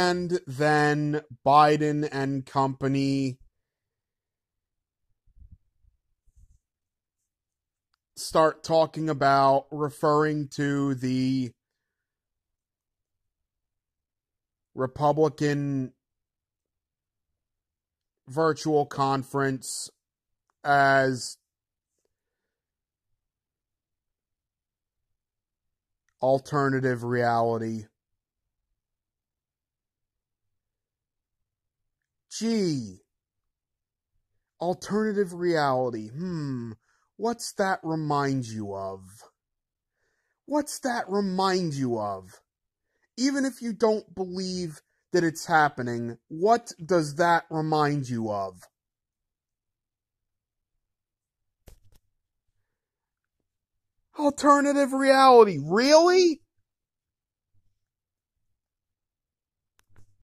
And then Biden and company start talking about referring to the Republican virtual conference as alternative reality. Gee, alternative reality. What's that remind you of? What's that remind you of? Even if you don't believe that it's happening, what does that remind you of? Alternative reality. Really?